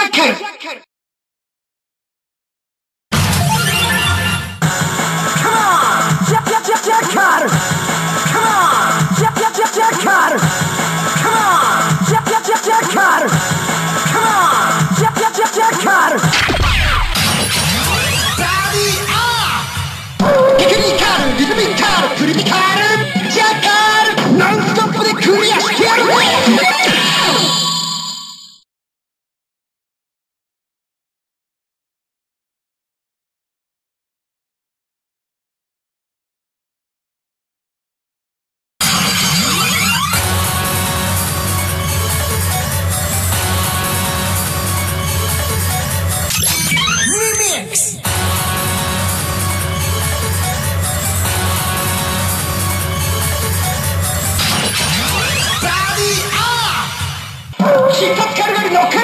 ャッカルリズミカルクリティカルジャッカルノンストップでクリアしてやるぜリミックス一発軽々ノック